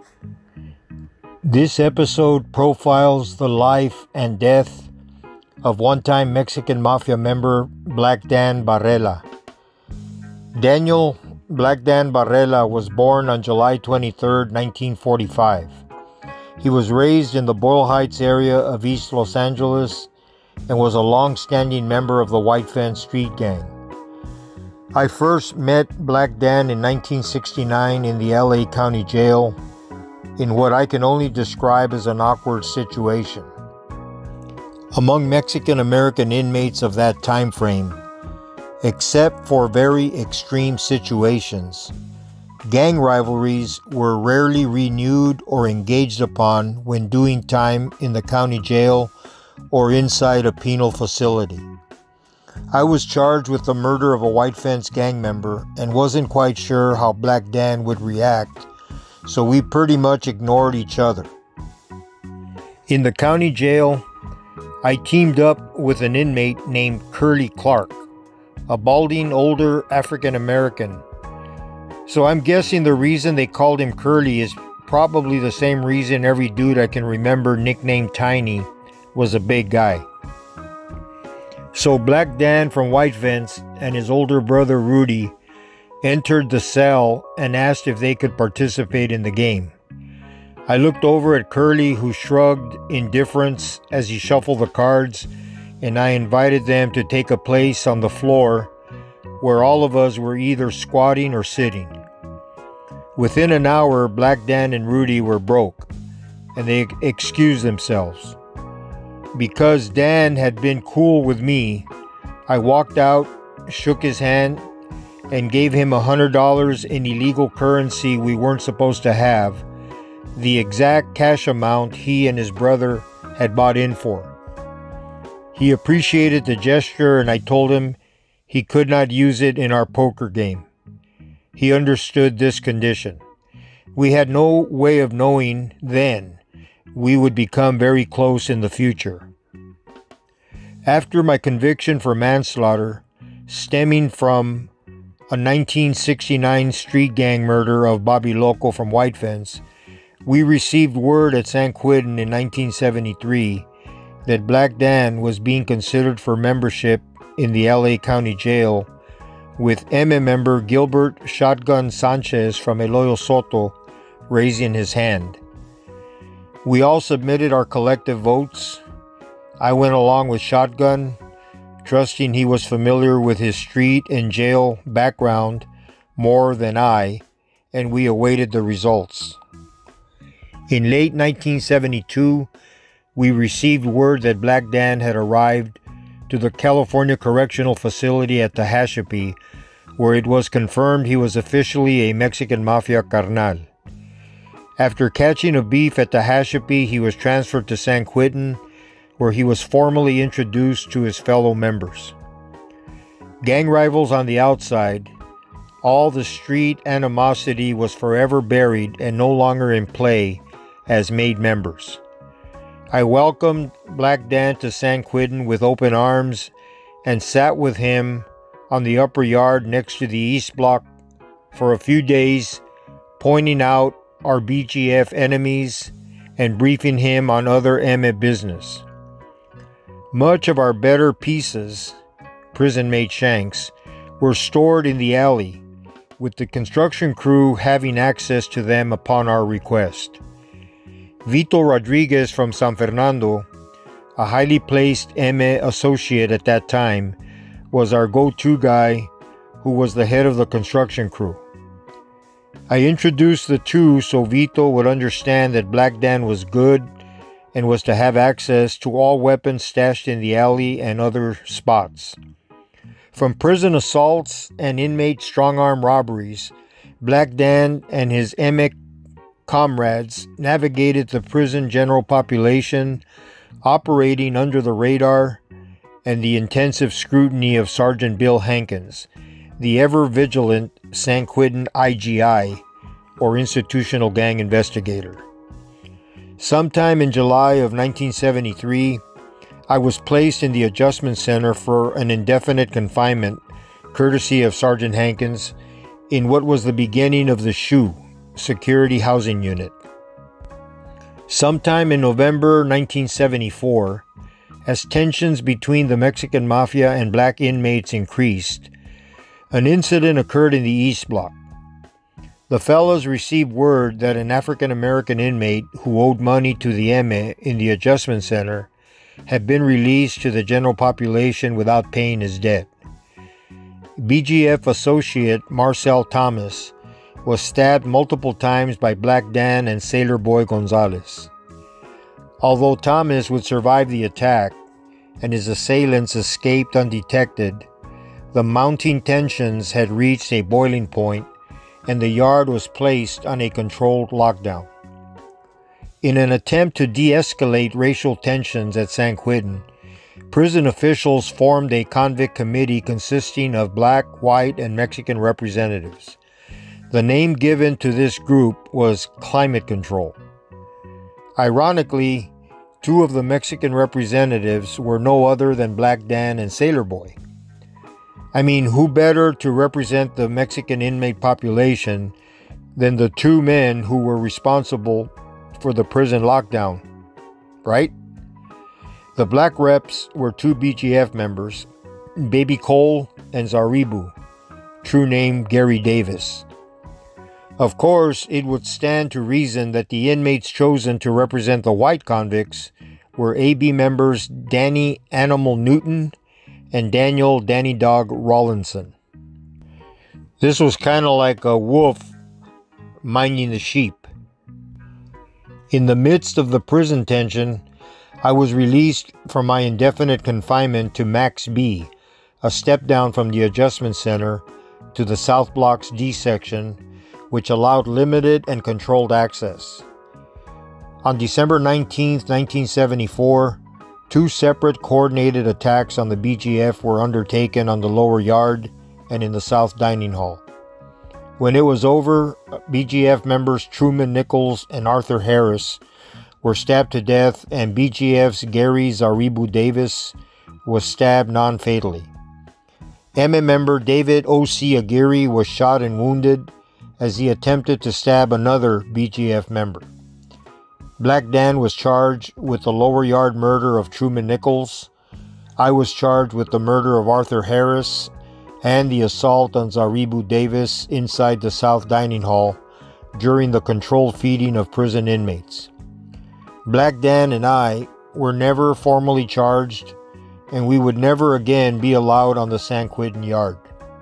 This episode profiles the life and death of one-time Mexican Mafia member Black Dan Barela. Daniel Black Dan Barela was born on July 23, 1945. He was raised in the Boyle Heights area of East Los Angeles and was a long-standing member of the White Fence Street Gang. I first met Black Dan in 1969 in the LA County Jail in what I can only describe as an awkward situation. Among Mexican-American inmates of that time frame, except for very extreme situations, gang rivalries were rarely renewed or engaged upon when doing time in the county jail or inside a penal facility. I was charged with the murder of a White Fence gang member and wasn't quite sure how Black Dan would react, so we pretty much ignored each other. In the county jail, I teamed up with an inmate named Curly Clark, a balding older African American. So I'm guessing the reason they called him Curly is probably the same reason every dude I can remember nicknamed Tiny was a big guy. So Black Dan from White Fence and his older brother Rudy entered the cell and asked if they could participate in the game. I looked over at Curly, who shrugged indifference as he shuffled the cards, and I invited them to take a place on the floor where all of us were either squatting or sitting. Within an hour, Black Dan and Rudy were broke, and they excused themselves. Because Dan had been cool with me, I walked out, shook his hand, and gave him $100 in illegal currency we weren't supposed to have, the exact cash amount he and his brother had bought in for. He appreciated the gesture, and I told him he could not use it in our poker game. He understood this condition. We had no way of knowing then we would become very close in the future. After my conviction for manslaughter, stemming from a 1969 street gang murder of Bobby Loco from White Fence, we received word at San Quentin in 1973 that Black Dan was being considered for membership in the LA County Jail, with M member Gilbert Shotgun Sanchez from Eloyo Soto raising his hand. We all submitted our collective votes. I went along with Shotgun, trusting he was familiar with his street and jail background more than I, and we awaited the results. In late 1972, we received word that Black Dan had arrived to the California Correctional Facility at Tehachapi, where it was confirmed he was officially a Mexican Mafia carnal. After catching a beef at Tehachapi, he was transferred to San Quentin, where he was formally introduced to his fellow members. Gang rivals on the outside, all the street animosity was forever buried and no longer in play as made members. I welcomed Black Dan to San Quentin with open arms and sat with him on the upper yard next to the East Block for a few days, pointing out our BGF enemies and briefing him on other MA business. Much of our better pieces, prison-made shanks, were stored in the alley, with the construction crew having access to them upon our request. Vito Rodriguez from San Fernando, a highly placed MA associate at that time, was our go-to guy who was the head of the construction crew. I introduced the two so Vito would understand that Black Dan was good and was to have access to all weapons stashed in the alley and other spots. From prison assaults and inmate strong-arm robberies, Black Dan and his MA comrades navigated the prison general population, operating under the radar and the intensive scrutiny of Sergeant Bill Hankins, the ever-vigilant San Quentin IGI, or Institutional Gang Investigator. Sometime in July of 1973, I was placed in the adjustment center for an indefinite confinement, courtesy of Sergeant Hankins, in what was the beginning of the SHU, Security Housing Unit. Sometime in November 1974, as tensions between the Mexican Mafia and black inmates increased, an incident occurred in the East Block. The fellas received word that an African American inmate who owed money to the M in the adjustment center had been released to the general population without paying his debt. BGF associate Marcel Thomas was stabbed multiple times by Black Dan and Sailor Boy Gonzalez. Although Thomas would survive the attack and his assailants escaped undetected, the mounting tensions had reached a boiling point and the yard was placed on a controlled lockdown. In an attempt to de-escalate racial tensions at San Quentin, prison officials formed a convict committee consisting of black, white, and Mexican representatives. The name given to this group was Climate Control. Ironically, two of the Mexican representatives were no other than Black Dan and Sailor Boy. I mean, who better to represent the Mexican inmate population than the two men who were responsible for the prison lockdown, right? The black reps were two BGF members, Baby Cole and Zaribu, true name Gary Davis. Of course, it would stand to reason that the inmates chosen to represent the white convicts were AB members Danny Animal Newton and Daniel Danny Dog Rawlinson. This was kind of like a wolf minding the sheep. In the midst of the prison tension, I was released from my indefinite confinement to Max B, a step down from the adjustment center to the South Block's D section, which allowed limited and controlled access. On December 19, 1974, two separate coordinated attacks on the BGF were undertaken on the lower yard and in the South Dining Hall. When it was over, BGF members Truman Nichols and Arthur Harris were stabbed to death, and BGF's Gary Zaribu Davis was stabbed non-fatally. MM member David O.C. Aguirre was shot and wounded as he attempted to stab another BGF member. Black Dan was charged with the lower yard murder of Truman Nichols. I was charged with the murder of Arthur Harris and the assault on Zaribu Davis inside the South Dining Hall during the controlled feeding of prison inmates. Black Dan and I were never formally charged, and we would never again be allowed on the San Quentin yard.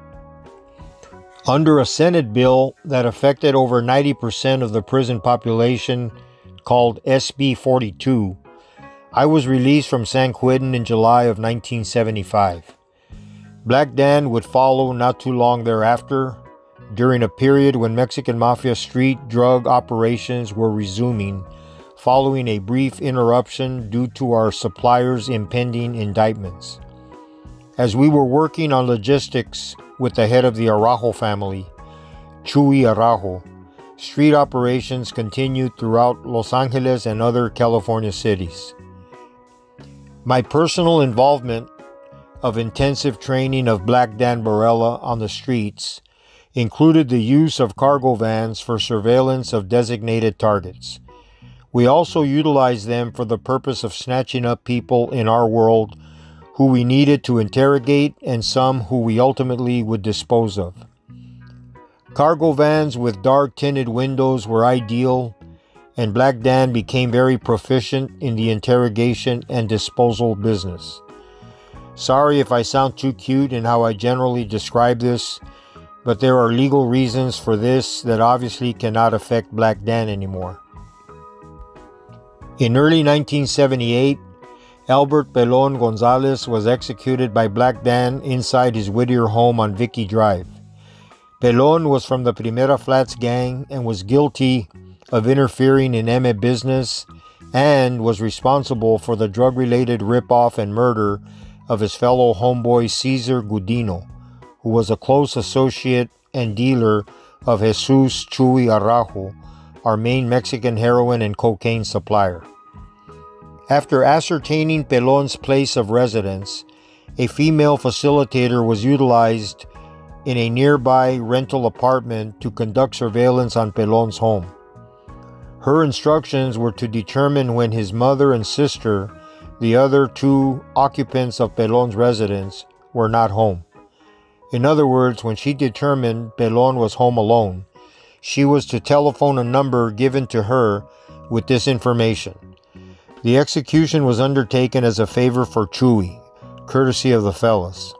Under a Senate bill that affected over 90% of the prison population, called SB 42, I was released from San Quentin in July of 1975. Black Dan would follow not too long thereafter, during a period when Mexican Mafia street drug operations were resuming, following a brief interruption due to our suppliers' impending indictments. As we were working on logistics with the head of the Araujo family, Chuy Araujo, street operations continued throughout Los Angeles and other California cities. My personal involvement of intensive training of Black Dan Barela on the streets included the use of cargo vans for surveillance of designated targets. We also utilized them for the purpose of snatching up people in our world who we needed to interrogate and some who we ultimately would dispose of. Cargo vans with dark tinted windows were ideal, and Black Dan became very proficient in the interrogation and disposal business. Sorry if I sound too cute in how I generally describe this, but there are legal reasons for this that obviously cannot affect Black Dan anymore. In early 1978, Albert Pelon Gonzalez was executed by Black Dan inside his Whittier home on Vicky Drive. Pelon was from the Primera Flats gang and was guilty of interfering in M business and was responsible for the drug-related ripoff and murder of his fellow homeboy Cesar Gudino, who was a close associate and dealer of Jesus Chuy Araujo, our main Mexican heroin and cocaine supplier. After ascertaining Pelon's place of residence, a female facilitator was utilized in a nearby rental apartment to conduct surveillance on Pelon's home. Her instructions were to determine when his mother and sister, the other two occupants of Pelon's residence, were not home. In other words, when she determined Pelon was home alone, she was to telephone a number given to her with this information. The execution was undertaken as a favor for Chewy, courtesy of the fellas.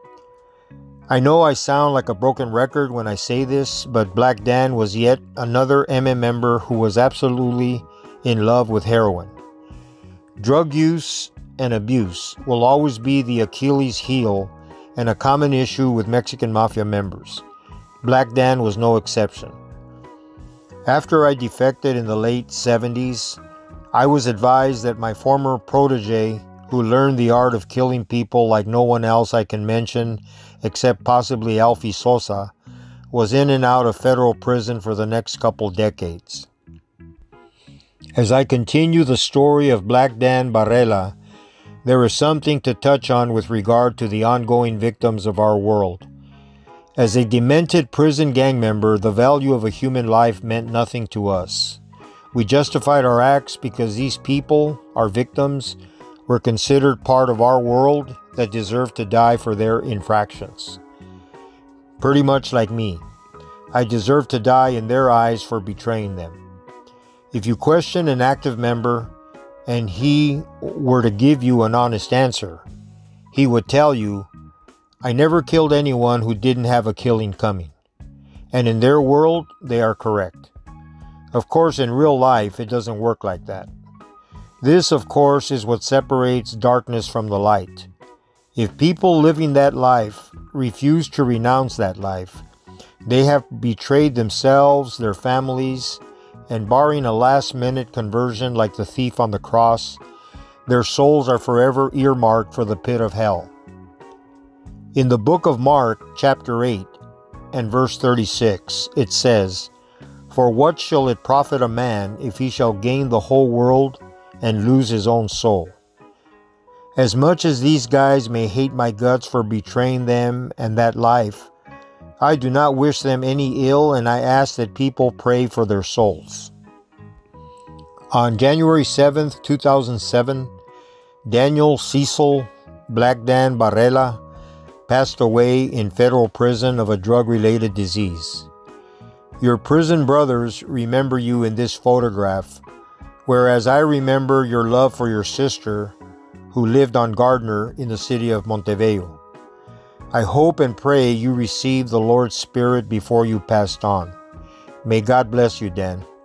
I know I sound like a broken record when I say this, but Black Dan was yet another MM member who was absolutely in love with heroin. Drug use and abuse will always be the Achilles heel and a common issue with Mexican Mafia members. Black Dan was no exception. After I defected in the late 70s, I was advised that my former protege, who learned the art of killing people like no one else I can mention except possibly Alfie Sosa, was in and out of federal prison for the next couple decades. As I continue the story of Black Dan Barela, there is something to touch on with regard to the ongoing victims of our world. As a demented prison gang member, the value of a human life meant nothing to us. We justified our acts because these people, our victims, were considered part of our world that deserved to die for their infractions. Pretty much like me. I deserve to die in their eyes for betraying them. If you question an active member, and he were to give you an honest answer, he would tell you, I never killed anyone who didn't have a killing coming. And in their world, they are correct. Of course, in real life, it doesn't work like that. This, of course, is what separates darkness from the light. If people living that life refuse to renounce that life, they have betrayed themselves, their families, and barring a last-minute conversion like the thief on the cross, their souls are forever earmarked for the pit of hell. In the book of Mark, chapter 8, and verse 36, it says, For what shall it profit a man if he shall gain the whole world and lose his own soul? As much as these guys may hate my guts for betraying them and that life, I do not wish them any ill, and I ask that people pray for their souls. On January 7th, 2007, Daniel Cecil Black Dan Barela passed away in federal prison of a drug-related disease. Your prison brothers remember you in this photograph, whereas I remember your love for your sister, who lived on Gardner in the city of Monteveo. I hope and pray you received the Lord's Spirit before you passed on. May God bless you, Dan.